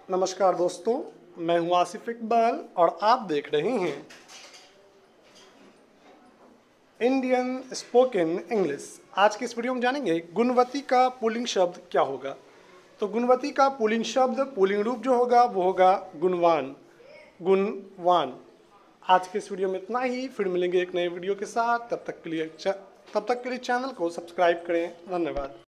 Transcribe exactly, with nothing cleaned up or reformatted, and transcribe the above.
नमस्कार दोस्तों, मैं हूं आसिफ इकबाल और आप देख रहे हैं इंडियन स्पोकन इंग्लिश। आज के इस वीडियो में जानेंगे गुणवती का पुल्लिंग शब्द क्या होगा। तो गुणवती का पुल्लिंग शब्द पुल्लिंग रूप जो होगा वो होगा गुणवान। गुणवान। आज के इस वीडियो में इतना ही, फिर मिलेंगे एक नए वीडियो के साथ। तब तक के लिए तब तक के लिए चैनल को सब्सक्राइब करें। धन्यवाद।